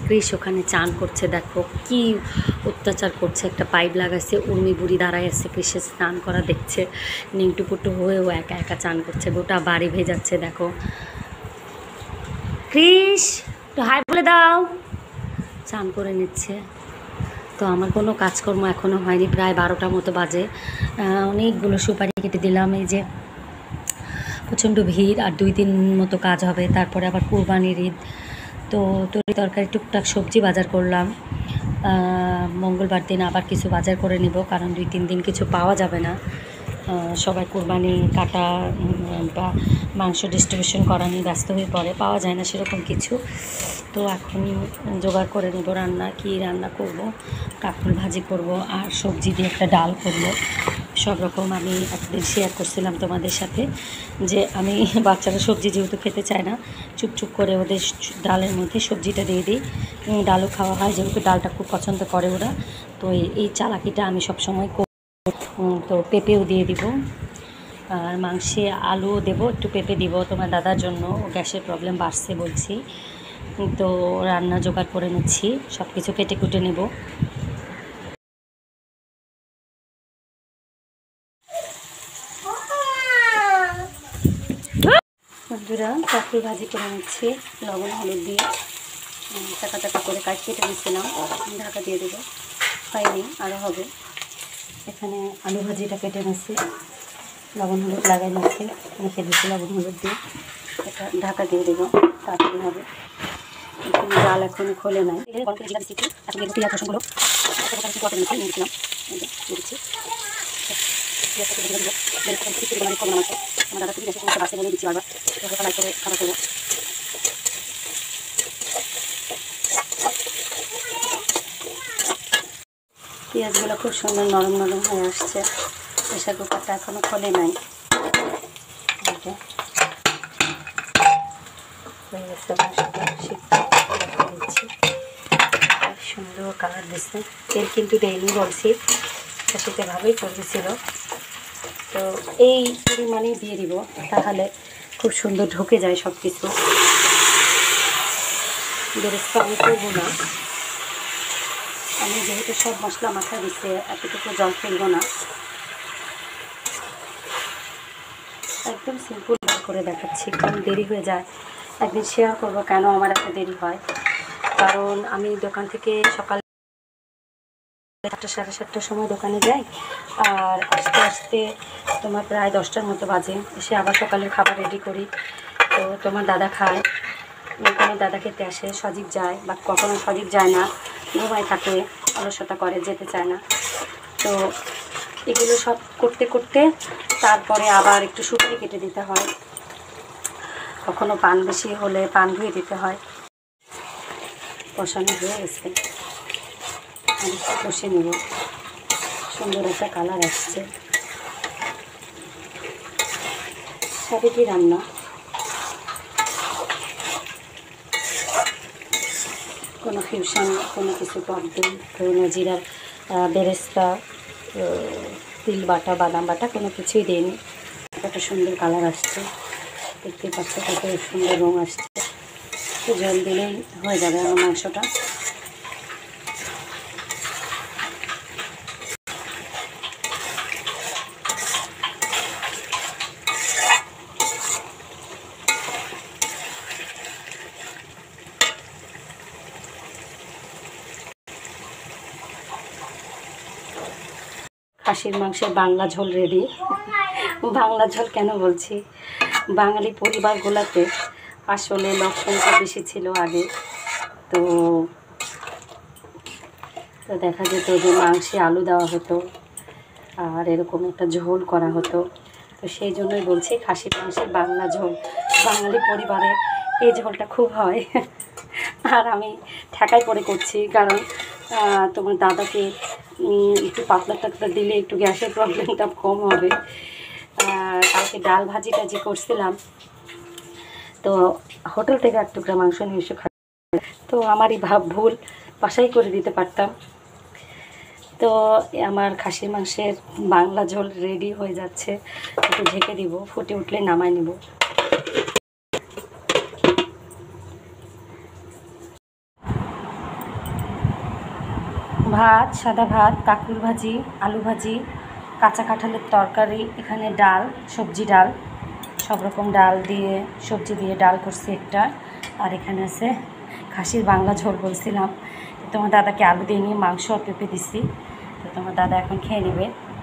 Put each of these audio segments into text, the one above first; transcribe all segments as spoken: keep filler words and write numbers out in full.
Chris ওখানে চান করছে, দেখো কি অত্যাচার করছে। একটা পাইপ লাগাইছে, উর্মি বুড়ি দাঁড়ায় আছে, ক্রিসের স্নান করা দেখছে, নিংটু পুটু হয়েও একা একা চান করছে, গোটা বাড়ি ভেজাচ্ছে। দেখো ক্রিস একটু হাই বলে দাও, চান করে নিচ্ছে। তো আমার কোনো কাজকর্ম এখনও হয়নি, প্রায় বারোটার মতো বাজে। অনেকগুলো সুপারি কেটে দিলাম। এই যে প্রচণ্ড ভিড়, আর দুই দিন মতো কাজ হবে, তারপরে আবার কুরবানির ঈদ। তো তরি তরকারি টুকটাক সবজি বাজার করলাম। মঙ্গলবার দিন আবার কিছু বাজার করে নিব, কারণ দুই তিন দিন কিছু পাওয়া যাবে না। সবাই কুরবানি কাটা বা মাংস ডিস্ট্রিবিউশন করা নিয়ে ব্যস্ত হয়ে পড়ে, পাওয়া যায় না সেরকম কিছু। তো এখন জোগাড় করে নেব, রান্না কি রান্না করব, কাঁকরোল ভাজি করব আর সবজি দিয়ে একটা ডাল করব। সব রকম আমি একদিন শেয়ার করছিলাম তোমাদের সাথে যে আমি বাচ্চারা সবজি যেহেতু খেতে চায় না, চুপচুপ করে ওদের ডালের মধ্যে সবজিটা দিয়ে দিই, ডালও খাওয়া হয় যেহেতু ডালটা খুব পছন্দ করে ওরা। তো এই চালাকিটা আমি সবসময় করি। তো পেঁপেও দিয়ে দিব, আর মাংসে আলুও দেবো, একটু পেঁপে দিব তোমার দাদার জন্য, গ্যাসের প্রবলেম বাড়ছে বলছি। তো রান্না জোগাড় করে নিচ্ছি, সব কিছু কেটে কুটে নেব। বন্ধুরা কাঁকরোল ভাজি করে নিচ্ছি লবণ হলুদ দিয়ে, টাকা টাকা করে কাট কেটে নিচ্ছিলাম, ঢাকা দিয়ে দেবো, হয়নি আরও হবে। এখানে আলু ভাজিটা কেটে নিচ্ছি, লবণ হলুদ লাগাই নিচ্ছি, মেখে দিচ্ছি লবণ হলুদ দিয়ে, এটা ঢাকা দিয়ে দেবো, তাড়াতাড়ি হবে। ডাল এখন খোলে নাই, এখন পেঁয়াজ রসুনগুলো নিয়েছিলাম দিচ্ছি। আমার দাদা থেকে গ্যাসের সমস্যা বাসে বলে দিচ্ছি বারবার, লাইক করে খাবার করবো। পেঁয়াজগুলো খুব সুন্দর নরম নরম হয়ে আসছে, প্রেশার কুকারটা এখনও খোলে নাই। হয়ে গেছে মাংসটা সিদ্ধ দিচ্ছি, সুন্দর কালার দিচ্ছে। তেল কিন্তু দেয়নি বলছি, সেটা ভালোই চলতেছিল। তো এই পরিমাণেই দিয়ে দিব, তাহলে খুব সুন্দর ঢুকে যায় সব কিছু। বেরেস্তা আমি করবো না, আমি যেহেতু সব মশলা মাথায় দিচ্ছে, এতটুকু জল ফেলবো না, একদম সিম্পল করে দেখাচ্ছি, কারণ দেরি হয়ে যায়। একদিন শেয়ার করবো কেন আমার এত দেরি হয়, কারণ আমি দোকান থেকে সকাল সাতটা সাড়ে সাতটার সময় দোকানে যাই, আর আস্তে আস্তে তোমার প্রায় দশটার মতো বাজে, এসে আবার সকালের খাবার রেডি করি। তো তোমার দাদা খায়, কোনো দাদা খেতে আসে, সজীব যায়, বা কখনো সজীব যায় না, ঘুমায় থাকে, অলসতা করে, যেতে চায় না। তো এগুলো সব করতে করতে তারপরে আবার একটু শুকিয়ে কেটে দিতে হয়, কখনো পান বেশি হলে পান ধুয়ে দিতে হয়। কষানো হয়ে গেছে, আমি কষে নেব, সুন্দর একটা কালার আসছে। সাথে কি রান্না, কোনো ফিউশন কোনো কিছু টক দিই, কোনো জিরার বেরেস্তা, তিল বাটা, বাদাম বাটা কোনো কিছুই দিইনি। একটা সুন্দর কালার আসছে, দেখতে পাচ্ছ কত সুন্দর রং আসছে। একটু জল দিলেই হয়ে যাবে আমার মাংসটা। খাসির মাংসের বাংলা ঝোল রেডি। বাংলা ঝোল কেন বলছি, বাঙালি পরিবারগুলোতে আসলে লোক সংখ্যা বেশি ছিল আগে। তো তো দেখা যেত যে মাংসে আলু দেওয়া হতো আর এরকম একটা ঝোল করা হতো। তো সেই জন্যই বলছি খাসির মাংসের বাংলা ঝোল, বাঙালি পরিবারে এই ঝোলটা খুব হয়। আর আমি ঠেকাই পরে করছি, কারণ তোমার দাদাকে একটু পাতলা টাতলা দিলে একটু গ্যাসের প্রবলেমটা কম হবে। কালকে ডাল ভাজি টাজি করছিলাম, তো হোটেল থেকে এক টুকরা মাংস নিয়ে এসে খাই, তো আমারই ভাব ভুল, বাসাই করে দিতে পারতাম। তো আমার খাসির মাংসের বাংলা ঝোল রেডি হয়ে যাচ্ছে, একটু ঢেকে দিব, ফুটে উঠলে নামাই নেব। ভাত, সাদা ভাত, কাঁকরুল ভাজি, আলু ভাজি, কাঁচা কাঁঠালের তরকারি, এখানে ডাল, সবজি ডাল, সব রকম ডাল দিয়ে সবজি দিয়ে ডাল করছি একটা। আর এখানে আছে খাসির বাংলা ঝোল বলছিলাম। তোমার দাদাকে আলু দিয়ে নিয়ে মাংস আর পেঁপে দিছি। তো তোমার দাদা এখন খেয়ে নেবে।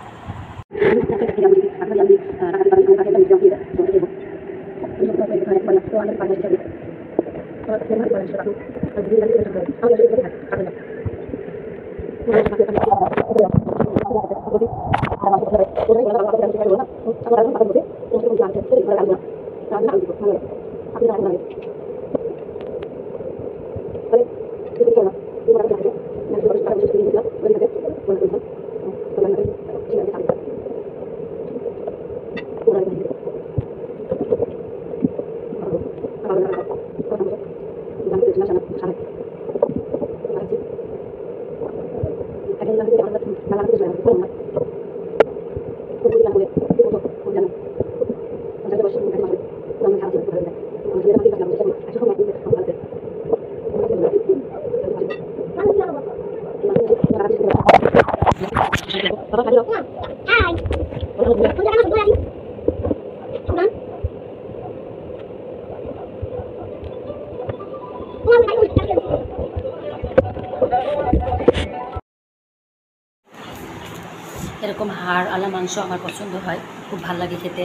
এরকম হাড় আলা মাংস আমার পছন্দ হয়, খুব ভালো লাগে খেতে।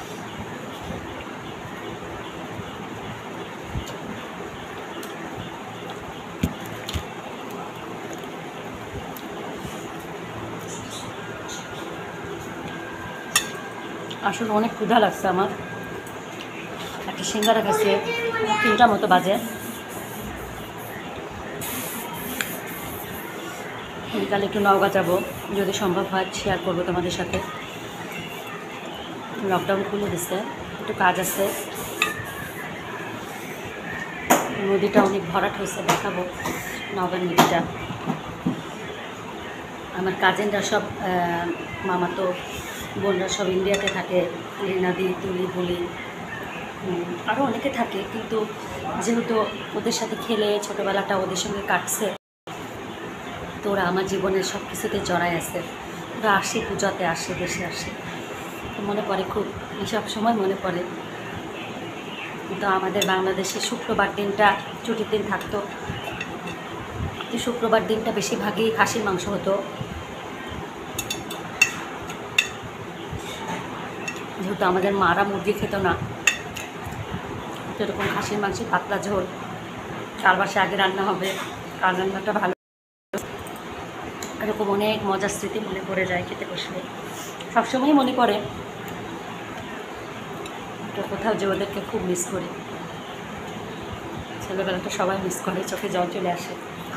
আসলে অনেক ক্ষুধা লাগছে আমার। একটা সিঙ্গারা গেছে তিনটা মতো বাজে। বিকালে একটু নওগাঁ যাবো, যদি সম্ভব হয় শেয়ার করবো তোমাদের সাথে। লকডাউন খুলে দিচ্ছে, একটু কাজ আছে। নদীটা অনেক ভরাট হয়েছে, দেখাবো নওগাঁ নদীটা। আমার কাজিনরা সব মামাতো বোনরা সব ইন্ডিয়াতে থাকে, রিনাদি, তুলি, বুলি, আরও অনেকে থাকে। কিন্তু যেহেতু ওদের সাথে খেলে ছোটোবেলাটা ওদের সঙ্গে কাটছে, তো ওরা আমার জীবনের সব কিছুতে জড়াই আছে। ওরা আসে, পূজাতে আসে, দেশে আসে, তো মনে পড়ে খুব, সব সময় মনে পড়ে। কিন্তু আমাদের বাংলাদেশে শুক্রবার দিনটা ছুটির দিন থাকতো, শুক্রবার দিনটা বেশিরভাগই খাসির মাংস হতো। যেহেতু আমাদের মারা মুরগি খেত না, তো এরকম খাসির মাংসের পাতলা ঝোল কার বাসায় আগে রান্না হবে, কার রান্নাটা ভালো, এরকম অনেক মজার স্মৃতি মনে পড়ে যায় খেতে বসলে। সবসময়ই মনে পড়ে, তো কোথাও যে ওদেরকে খুব মিস করি। ছেলেবেলাটা সবাই মিস করে, চোখে জল চলে আসে।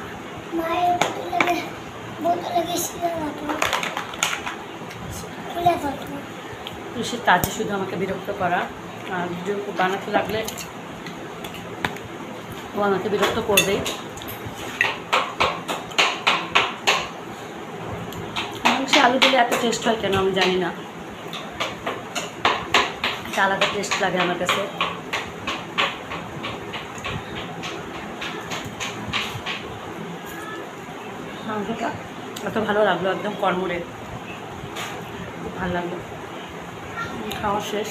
কৃষির কাজে শুধু আমাকে বিরক্ত করা, আর ভিডিও বানাতে লাগলে ও আমাকে বিরক্ত করবেই। মাংসে আলু দিলে এত টেস্ট হয় কেন আমি জানি না, একটা আলাদা টেস্ট লাগে আমার কাছে। মাংসটা এত ভালো লাগলো, একদম কর্মরে, খুব ভালো লাগলো। খাওয়া শেষ।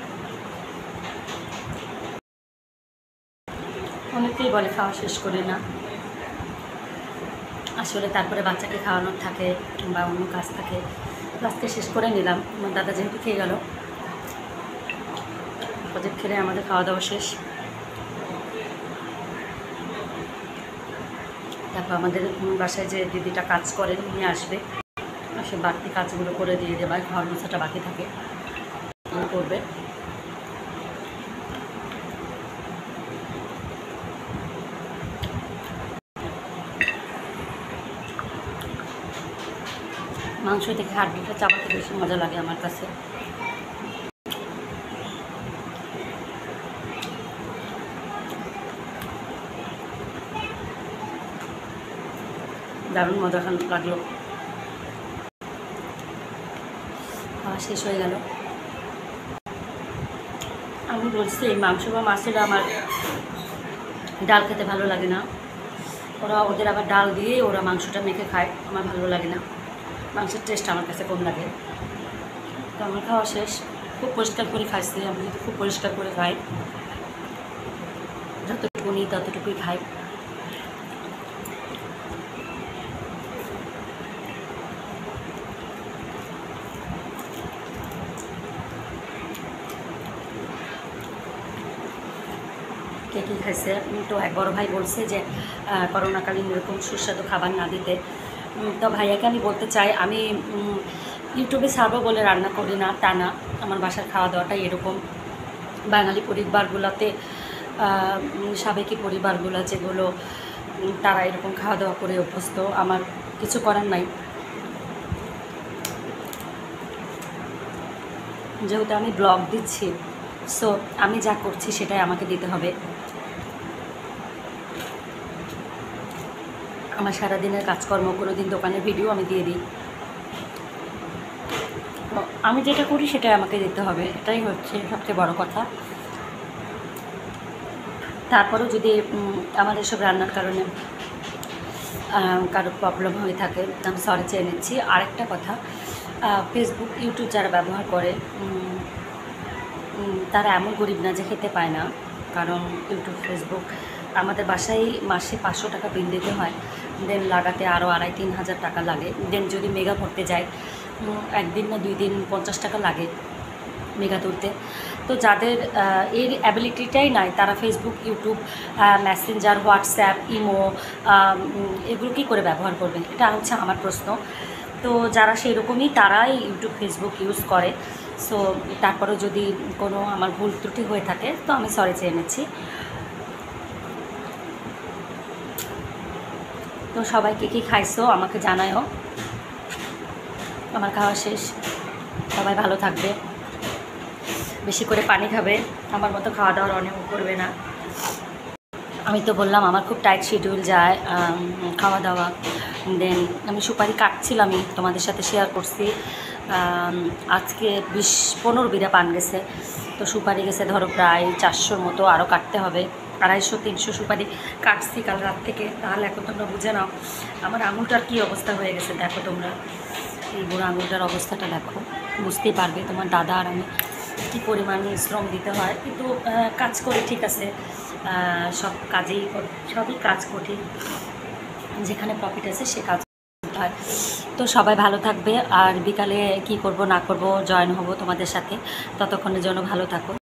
অনেকেই বলে খাওয়া শেষ করে না, আসলে তারপরে বাচ্চাকে খাওয়ানোর থাকে বা অন্য কাজ থাকে। আজকে শেষ করে নিলাম, আমার দাদা যেহেতু খেয়ে গেল, প্রজেক্ট খেলে আমাদের খাওয়া দাওয়া শেষ। তারপর আমাদের বাসায় যে দিদিটা কাজ করেন নিয়ে আসবে, সে বাড়তি কাজগুলো করে দিয়ে দেবে, ঘর মোছাটা বাকি থাকে করবে। মাংস থেকে হাড়টা চাপাতে বেশি মজা লাগে আমার কাছে। দারুণ মজা লাগলো। খাওয়া শেষ হয়ে গেল। আমি বলছি মাংস বা মাছের আমার ডাল খেতে ভালো লাগে না, ওরা ওদের আবার ডাল দিয়ে ওরা মাংসটা মেখে খায়, আমার ভালো লাগে না, মাংসের টেস্ট আমার কাছে কম লাগে। তো আমার খাওয়া শেষ, খুব পরিষ্কার করে খাইছি আমি, যদি খুব পরিষ্কার করে খাই, যতটুকু নিই ততটুকুই খাই। কে কী খাইছে, তো এক বড় ভাই বলছে যে করোনাকালীন এরকম সুস্বাদু খাবার না দিতে। তো ভাইয়াকে আমি বলতে চাই, আমি ইউটিউবে ছাড়বো বলে রান্না করি না তা না, আমার বাসার খাওয়া দাওয়াটাই এরকম। বাঙালি পরিবারগুলোতে, সাবেকি পরিবারগুলো যেগুলো, তারা এরকম খাওয়া দাওয়া করে অভ্যস্ত, আমার কিছু করার নাই। যেহেতু আমি ব্লগ দিচ্ছি, সো আমি যা করছি সেটাই আমাকে দিতে হবে। আমার সারাদিনের কাজকর্ম, কোনো দিন দোকানের ভিডিও আমি দিয়ে দিই, তো আমি যেটা করি সেটাই আমাকে দিতে হবে, এটাই হচ্ছে সবচেয়ে বড় কথা। তারপরেও যদি আমার এসব রান্নার কারণে কারো প্রবলেম হয়ে থাকে, আমি সরি চেয়ে নিচ্ছি। আরেকটা কথা, ফেসবুক ইউটিউব যারা ব্যবহার করে তারা এমন গরিব না যে খেতে পায় না, কারণ ইউটিউব ফেসবুক আমাদের বাসায় মাসে পাঁচশো টাকা বিল দিতে হয়, দেন লাগাতে আরও আড়াই তিন হাজার টাকা লাগে, দেন যদি মেগা ভরতে যায় একদিন না দুই দিন পঞ্চাশ টাকা লাগে মেগা তুলতে। তো যাদের এর অ্যাবিলিটিটাই নাই, তারা Facebook YouTube Messenger WhatsApp imo এগুলো কী করে ব্যবহার করবে, এটা হচ্ছে আমার প্রশ্ন। তো যারা সেই রকমই তারাই ইউটিউব ফেসবুক ইউজ করে। সো তারপরেও যদি কোনো আমার ভুল ত্রুটি হয়ে থাকে তো আমি সরি চেয়ে নিচ্ছি। তো সবাইকে কী খাইছো আমাকে জানায়ও। আমার খাওয়া শেষ, সবাই ভালো থাকবে, বেশি করে পানি খাবে, আমার মতো খাওয়া দাওয়ার অনেক করবে না। আমি তো বললাম আমার খুব টাইট শিডিউল যায় খাওয়া দাওয়া। দেন আমি সুপারি কাটছিলামই, তোমাদের সাথে শেয়ার করছি। আজকে বিশ পনেরো বিঘা পান গেছে, তো সুপারি গেছে ধরো প্রায় চারশোর মতো, আরও কাটতে হবে। আড়াইশো তিনশো সুপারি কাটছি কাল রাত থেকে। তাহলে এখন তোমরা বুঝে নাও আমার আঙুলটার কী অবস্থা হয়ে গেছে। দেখো তোমরা এই বুড়ো আঙুলটার অবস্থাটা দেখো, বুঝতেই পারবে তোমার দাদা আর আমি কী পরিমাণ শ্রম দিতে হয়। কিন্তু কাজ করে ঠিক আছে, সব কাজেই সবই কাজ কঠিন, যেখানে প্রফিট আছে সে কাজ করতে হয়। তো সবাই ভালো থাকবে, আর বিকালে কি করব না করব জয়েন হব তোমাদের সাথে, ততক্ষণের জন্য ভালো থাকো।